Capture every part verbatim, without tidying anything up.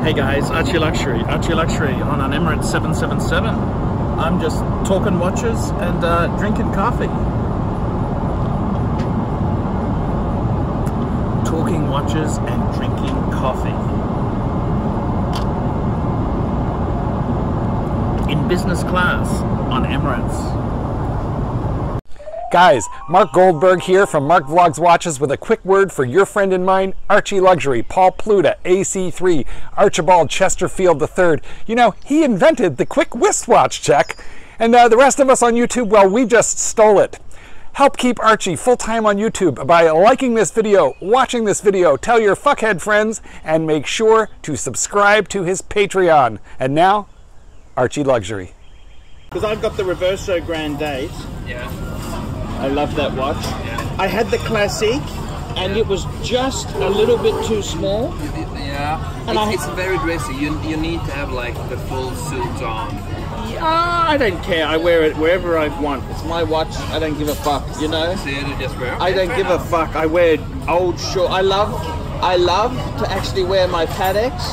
Hey guys, Archie Luxury, Archie Luxury on an Emirates seven seven seven. I'm just talking watches and uh, drinking coffee. Talking watches and drinking coffee. In business class on Emirates. Guys, Mark Goldberg here from Mark Vlogs Watches with a quick word for your friend and mine, Archie Luxury, Paul Pluta, A C three, Archibald Chesterfield the third. You know, he invented the quick wristwatch check, and uh, the rest of us on YouTube, well, we just stole it. Help keep Archie full-time on YouTube by liking this video, watching this video, tell your fuckhead friends, and make sure to subscribe to his Patreon. And now, Archie Luxury. Because I've got the Reverso Grand Date. Yeah. I love that watch. Yeah. I had the Classique, and yeah. It was just a little bit too small. Yeah, and it's, I, it's very dressy. You you need to have like the full suit on. Yeah, I don't care. I wear it wherever I want. It's my watch. I don't give a fuck. You know. So you just wear. Okay, I don't give enough. a fuck. I wear old short. I love. I love to actually wear my Pateks.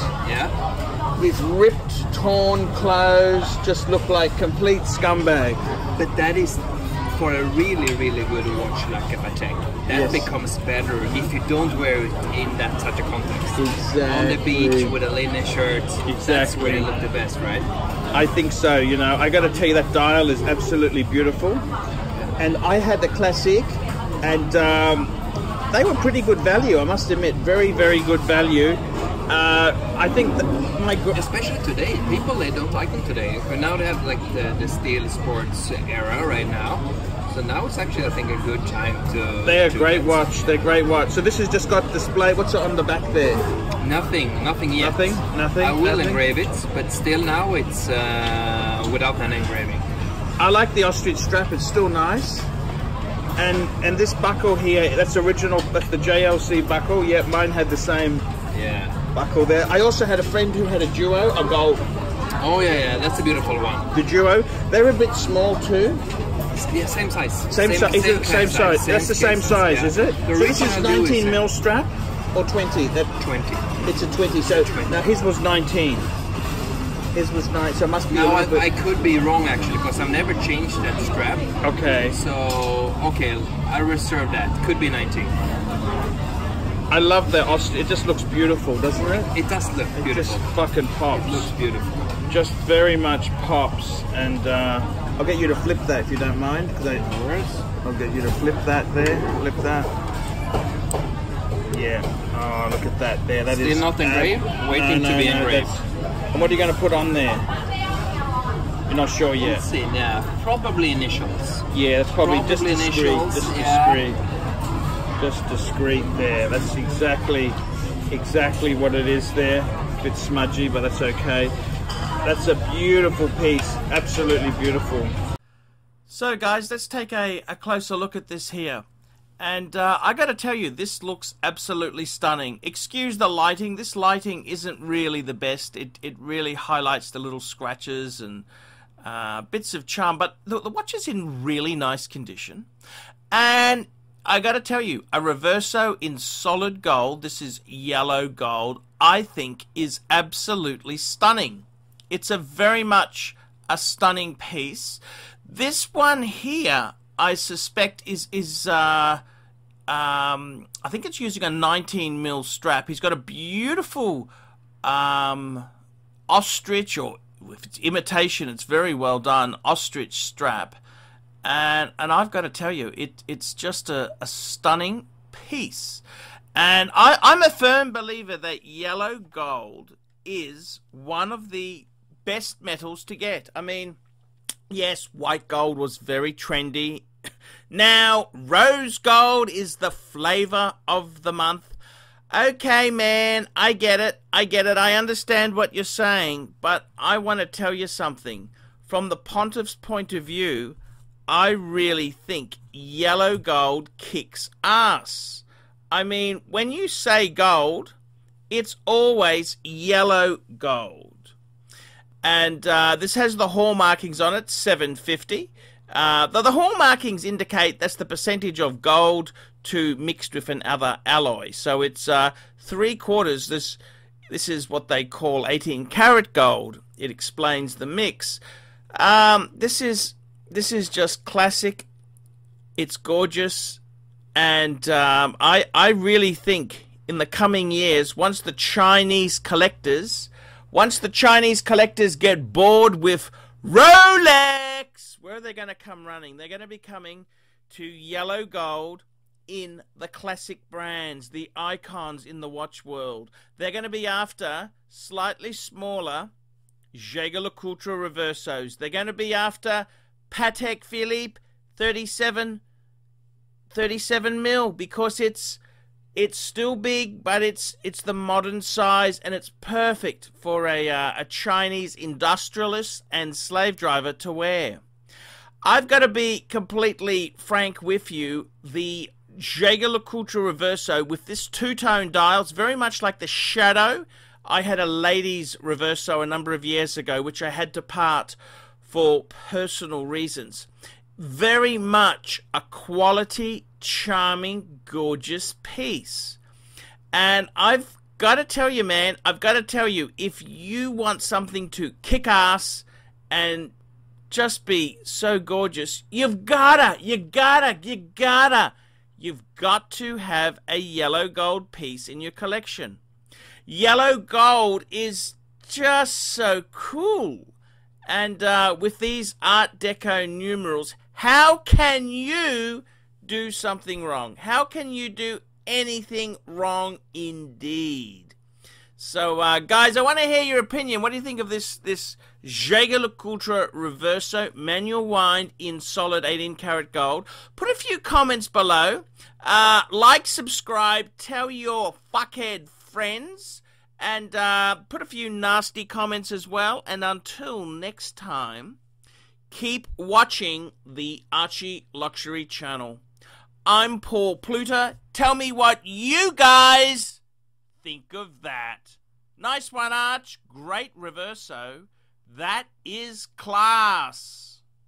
Yeah. With ripped, torn clothes, just look like complete scumbag. But that is. For a really, really good watch like a Patek, that yes. becomes better if you don't wear it in that such a context. Exactly. On the beach with a linen shirt, exactly. That's where you look the best, right? I think so, you know. I got to tell you, that dial is absolutely beautiful. And I had the Classique, and um, they were pretty good value, I must admit. Very, very good value. Uh, I think that my especially today, people they don't like them today. But now they have like the, the steel sports era right now. So now it's actually I think a good time to. They're a to great watch. They're great watch. So this has just got display. What's it on the back there? Nothing. Nothing yet. Nothing. Nothing. I will nothing. engrave it, but still now it's uh, without an engraving. I like the ostrich strap. It's still nice. And and this buckle here, that's original. That's the J L C buckle. Yeah, mine had the same. Yeah. Buckle there. I also had a friend who had a Duo, a gold. Oh yeah, yeah, that's a beautiful one. The Duo. They're a bit small too. Yeah, same size. Same, same size. Is same it same size? size? Same that's the same size, yeah. Is it? The so this is nineteen mil strap or twenty? That twenty. It's a twenty. So twenty. Now his was nineteen. His was nine. So it must be. Now a I, bit... I could be wrong actually because I've never changed that strap. Okay. So okay, I reserve that. Could be nineteen. I love that ostrich. It just looks beautiful, doesn't it? It does look beautiful. It just fucking pops. It looks beautiful. Just very much pops. And uh, I'll get you to flip that if you don't mind. Cause I, I'll get you to flip that there. Flip that. Yeah. Oh, look at that there. That Still is not engraved? Uh, Waiting no, no, to be no, engraved. And what are you going to put on there? You're not sure yet? Let's see, yeah. Probably initials. Yeah, it's probably, probably just discreet. Initials, just yeah. discreet. Just discreet there. That's exactly exactly what it is there. A bit smudgy, but that's okay. That's a beautiful piece. Absolutely beautiful. So guys, let's take a, a closer look at this here. And uh, I gotta tell you, this looks absolutely stunning. Excuse the lighting. This lighting isn't really the best. It, it really highlights the little scratches and uh, bits of charm. But the, the watch is in really nice condition. And I gotta tell you, a Reverso in solid gold, this is yellow gold, I think is absolutely stunning. It's a very much a stunning piece. This one here, I suspect is, is uh, um, I think it's using a nineteen mil strap. He's got a beautiful um, ostrich, or if it's imitation, it's very well done, ostrich strap. And and I've got to tell you, it it's just a, a stunning piece. And I, I'm a firm believer that yellow gold is one of the best metals to get. I mean, yes, white gold was very trendy. Now, rose gold is the flavor of the month. Okay, man, I get it. I get it. I understand what you're saying. But I want to tell you something. From the Pontiff's point of view, I really think yellow gold kicks ass. I mean, when you say gold, it's always yellow gold. And uh, this has the hall markings on it, seven fifty. Uh, the, the hall markings indicate that's the percentage of gold to mixed with another alloy. So it's uh, three quarters. This This is what they call eighteen karat gold. It explains the mix. Um, this is this is just classic. It's gorgeous, and um, I I really think in the coming years, once the Chinese collectors, once the Chinese collectors get bored with Rolex, where are they going to come running? They're going to be coming to yellow gold in the classic brands, the icons in the watch world. They're going to be after slightly smaller Jaeger-LeCoultre Reversos. They're going to be after Patek Philippe thirty-seven, thirty-seven mil, because it's it's still big, but it's it's the modern size, and it's perfect for a uh, a Chinese industrialist and slave driver to wear. I've got to be completely frank with you. The Jaeger-LeCoultre Reverso with this two-tone dial, it's very much like the Shadow. I had a ladies Reverso a number of years ago, which I had to part for personal reasons. Very much a quality, charming, gorgeous piece. And I've got to tell you, man, I've got to tell you, if you want something to kick ass and just be so gorgeous, you've gotta, you gotta, you gotta, you've got to have a yellow gold piece in your collection. Yellow gold is just so cool. And uh, with these Art Deco numerals, how can you do something wrong? How can you do anything wrong indeed? So, uh, guys, I want to hear your opinion. What do you think of this this Jaeger-LeCoultre Reverso manual wind in solid eighteen karat gold? Put a few comments below. Uh, like, subscribe, tell your fuckhead friends, and uh, put a few nasty comments as well. And until next time, keep watching the Archie Luxury channel. I'm Paul Pluta. Tell me what you guys think of that. Nice one, Arch. Great Reverso. That is class.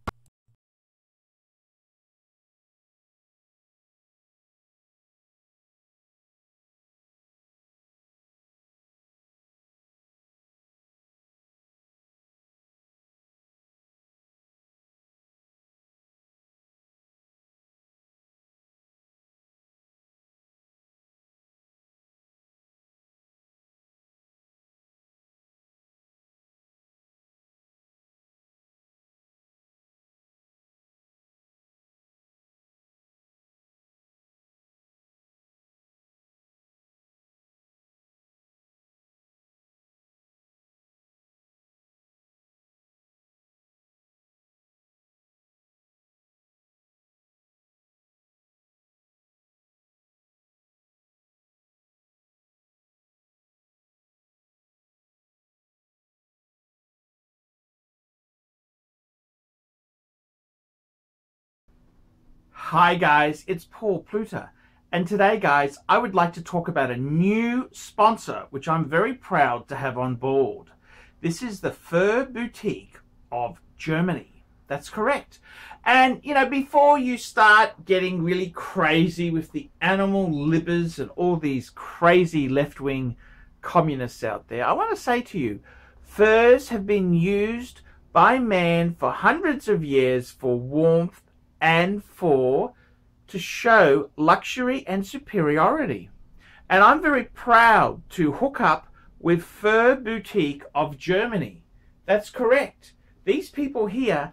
Hi guys, it's Paul Pluta, and today guys I would like to talk about a new sponsor which I'm very proud to have on board. This is the Fur Boutique of Germany. That's correct. And you know, before you start getting really crazy with the animal libbers and all these crazy left-wing communists out there, I want to say to you, furs have been used by man for hundreds of years for warmth and for to show luxury and superiority. And I'm very proud to hook up with Fur Boutique of Germany. That's correct. These people here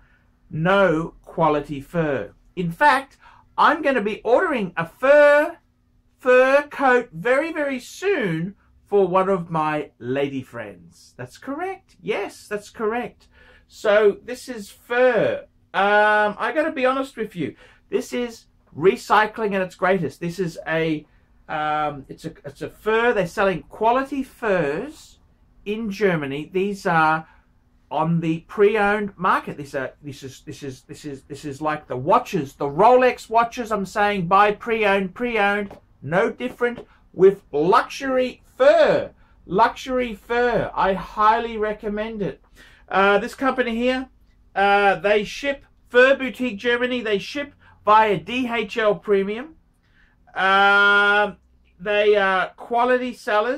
know quality fur. In fact, I'm going to be ordering a fur fur coat very, very soon for one of my lady friends. That's correct. Yes, that's correct. So this is fur. Um, I got to be honest with you. This is recycling at its greatest. This is a, um, it's a, it's a fur. They're selling quality furs in Germany. These are on the pre-owned market. These are, this is, this is, this is, this is like the watches, the Rolex watches. I'm saying buy pre-owned, pre-owned. No different with luxury fur. Luxury fur. I highly recommend it. Uh, this company here. Uh, they ship, Fur Boutique Germany, they ship via D H L Premium. Uh, they are quality sellers.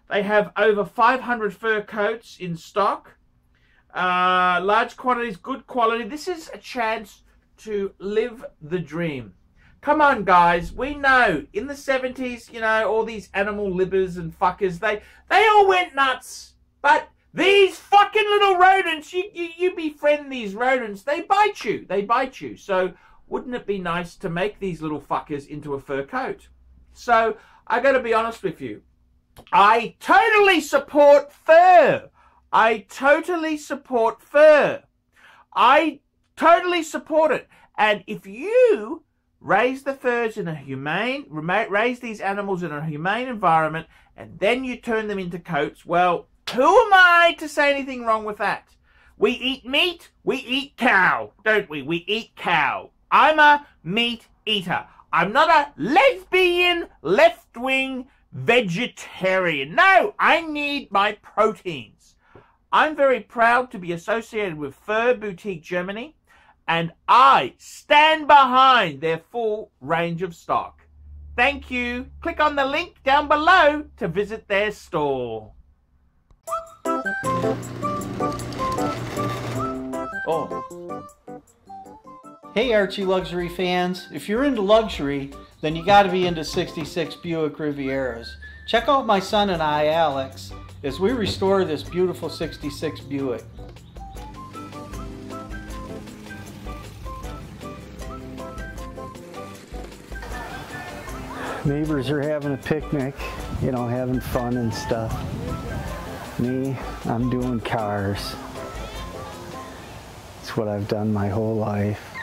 They have over five hundred fur coats in stock. Uh, large quantities, good quality. This is a chance to live the dream. Come on, guys. We know in the seventies, you know, all these animal livers and fuckers, they they all went nuts. But these fucking little rodents, you, you, you befriend these rodents, they bite you. They bite you. So wouldn't it be nice to make these little fuckers into a fur coat? So I got to be honest with you. I totally support fur. I totally support fur. I totally support it. And if you raise the furs in a humane, raise these animals in a humane environment, and then you turn them into coats, well, who am I to say anything wrong with that? We eat meat, we eat cow, don't we? We eat cow. I'm a meat eater. I'm not a lesbian, left-wing vegetarian. No, I need my proteins. I'm very proud to be associated with Fur Boutique Germany, and I stand behind their full range of stock. Thank you. Click on the link down below to visit their store. Oh. Hey Archie Luxury fans, if you're into luxury, then you gotta be into sixty-six Buick Rivieras. Check out my son and I, Alex, as we restore this beautiful sixty-six Buick. Neighbors are having a picnic, you know, having fun and stuff. Me, I'm doing cars. It's what I've done my whole life.